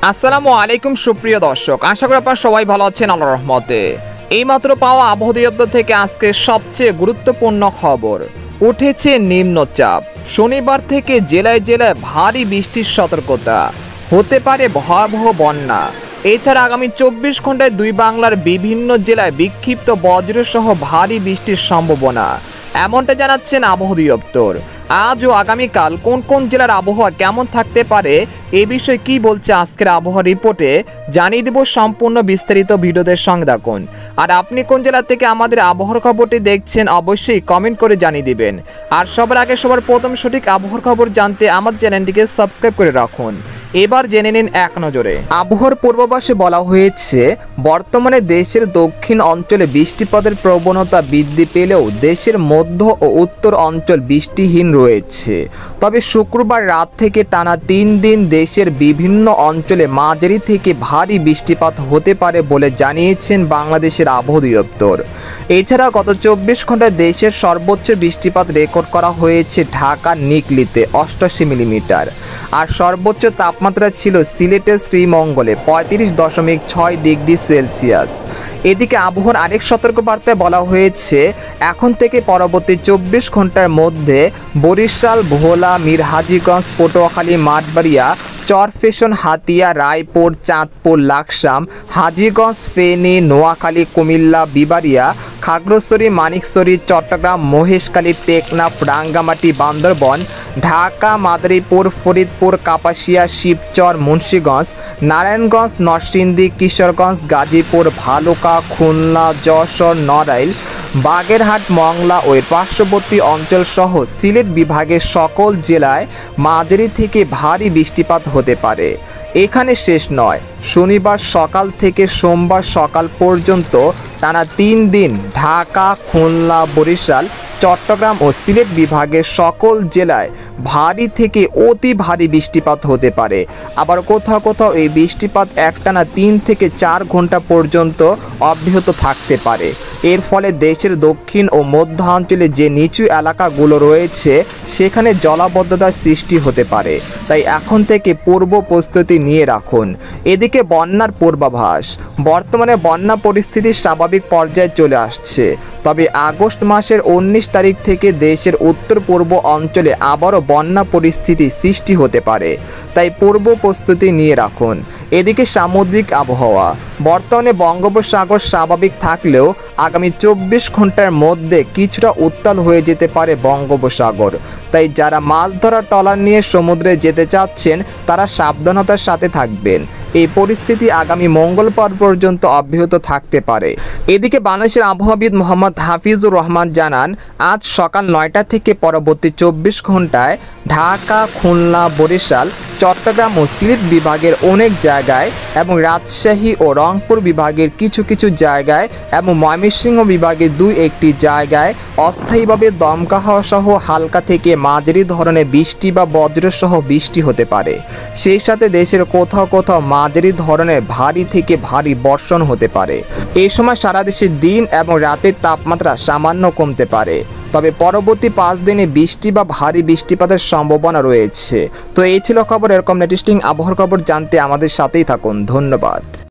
আসসালামু আলাইকুম সুপ্রিয় দর্শক, আশা করি আপনারা সবাই ভালো আছেন আল্লাহর রহমতে। এইমাত্র পাওয়া আবহাওয়া অধিদপ্তর থেকে আজকে সবচেয়ে গুরুত্বপূর্ণ খবর উঠেছে নিম্নচাপ। শনিবার থেকে জেলায় জেলায় ভারী বৃষ্টির সতর্কতা, হতে পারে ভয়াবহ বন্যা। এছাড়া আগামী 24 ঘন্টায় দুই বাংলার বিভিন্ন জেলায় বিক্ষিপ্ত বজ্রসহ ভারী বৃষ্টির সম্ভাবনা, এমনটা জানাচ্ছেন আবহাওয়া অধিদপ্তর। আজ ও আগামীকাল কোন কোন জেলার আবহাওয়া কেমন থাকতে পারে এ বিষয়ে কি বলছে আজকের আবহাওয়া রিপোর্টে জানিয়ে দেব। সম্পূর্ণ বিস্তারিত ভিডিওদের সঙ্গে থাকুন। আর আপনি কোন জেলা থেকে আমাদের আবহাওয়ার খবরটি দেখছেন অবশ্যই কমেন্ট করে জানিয়ে দিবেন। আর সবার আগে সবার প্রথম সঠিক আবহাওয়ার খবর জানতে আমাদের চ্যানেলটিকে সাবস্ক্রাইব করে রাখুন। এবার জেনে নিন এক নজরে আবহাওয়ার পূর্বাভাসে বলা হয়েছে, বর্তমানে দেশের দক্ষিণ অঞ্চলে বৃষ্টিপাতের প্রবণতা বৃদ্ধি পেলেও দেশের মধ্য ও উত্তর অঞ্চল বৃষ্টিহীন রয়েছে। তবে শুক্রবার রাত থেকে টানা 3 দিন দেশের বিভিন্ন অঞ্চলে মাঝারি থেকে ভারী বৃষ্টিপাত হতে পারে বলে জানিয়েছেন বাংলাদেশের আবহাওয়া অধিদপ্তর। এছাড়া গত 24 ঘন্টায় দেশের সর্বোচ্চ বৃষ্টিপাত রেকর্ড করা হয়েছে ঢাকার নিকলিতে 88 মিলিমিটার। আর সর্বোচ্চ তাপমাত্রা ছিল সিলেটের শ্রীমঙ্গলে 35.6 ডিগ্রি সেলসিয়াস। এদিকে আবহাওয়ার আরেক সতর্কবার্তায় বলা হয়েছে, এখন থেকে পরবর্তী 24 ঘন্টার মধ্যে বরিশাল, ভোলা, মিরহাজিগঞ্জ, পটুয়াখালী, মাঠবাড়িয়া, চরফ্যাশন, হাতিয়া, রায়পুর, চাঁদপুর, লাকসাম, হাজীগঞ্জ, ফেনী, নোয়াখালী, কুমিল্লা, বিবাড়িয়া, খাগড়াছড়ি, মানিকছড়ি, চট্টগ্রাম, মহেশখালী, টেকনাফ, রাঙ্গামাটি, বান্দরবান, ঢাকা, মাদারীপুর, ফরিদপুর, কাপাসিয়া, শিবচর, মুন্সিগঞ্জ, নারায়ণগঞ্জ, নরসিংদী, কিশোরগঞ্জ, গাজীপুর, ভালুকা, খুলনা, যশোর, নড়াইল, বাগেরহাট, মংলা ও এর পার্শ্ববর্তী অঞ্চলসহ সিলেট বিভাগের সকল জেলায় মাঝারি থেকে ভারী বৃষ্টিপাত হতে পারে। এখানে শেষ নয়, শনিবার সকাল থেকে সোমবার সকাল পর্যন্ত টানা 3 দিন ঢাকা, খুলনা, বরিশাল, চট্টগ্রাম ও সিলেট বিভাগের সকল জেলায় ভারী থেকে অতি ভারী বৃষ্টিপাত হতে পারে। আবার কোথাও কোথাও এই বৃষ্টিপাত একটানা 3 থেকে 4 ঘন্টা পর্যন্ত অব্যাহত থাকতে পারে। এর ফলে দেশের দক্ষিণ ও মধ্যাঞ্চলে যে নিচু এলাকাগুলো রয়েছে সেখানে জলাবদ্ধতার সৃষ্টি হতে পারে। তাই এখন থেকে পূর্ব প্রস্তুতি নিয়ে রাখুন। এদিকে বন্যার পূর্বাভাস, বর্তমানে বন্যা পরিস্থিতি স্বাভাবিক পর্যায়ে চলে আসছে। তবে আগস্ট মাসের 19 তারিখ থেকে দেশের উত্তর পূর্ব অঞ্চলে আবারও বন্যা পরিস্থিতি সৃষ্টি হতে পারে, তাই পূর্ব প্রস্তুতি নিয়ে রাখুন। এদিকে সামুদ্রিক আবহাওয়া, বর্তমানে বঙ্গোপসাগর স্বাভাবিক থাকলেও আগামী 24 ঘন্টার মধ্যে কিছুটা উত্তাল হয়ে যেতে পারে বঙ্গোপসাগর। তাই যারা মাছ ধরার ট্রলার নিয়ে সমুদ্রে যেতে চাচ্ছেন তারা সাবধানতার সাথে থাকবেন। এই পরিস্থিতি আগামী মঙ্গলবার পর্যন্ত অব্যাহত থাকতে পারে। এদিকে বাংলাদেশের আবহাওয়াবিদ মোহাম্মদ হাফিজুর রহমান জানান, আজ সকাল 9টা থেকে পরবর্তী 24 ঘন্টায় ঢাকা, খুলনা, বরিশাল, চট্টগ্রাম ও সিলেট বিভাগের অনেক জায়গায় এবং রাজশাহী ও রংপুর বিভাগের কিছু কিছু জায়গায় এবং ময়মনসিংহ বিভাগের 2-1টি জায়গায় অস্থায়ীভাবে দমকা হাওয়া সহ হালকা থেকে মাঝারি ধরনের বৃষ্টি বা বজ্রসহ বৃষ্টি হতে পারে। সেই সাথে দেশের কোথাও কোথাও মাঝারি ধরনের ভারী থেকে ভারী বর্ষণ হতে পারে। এই সময় সারা দেশে দিন এবং রাতের তাপমাত্রা সামান্য কমতে পারে। তবে পরবর্তী 5 দিনে বৃষ্টি বা ভারী বৃষ্টিপাতের সম্ভাবনা রয়েছে। তো এই ছিল খবর। এরকম লেটেস্টিং আবহাওয়ার খবর জানতে আমাদের সাথেই থাকুন। ধন্যবাদ।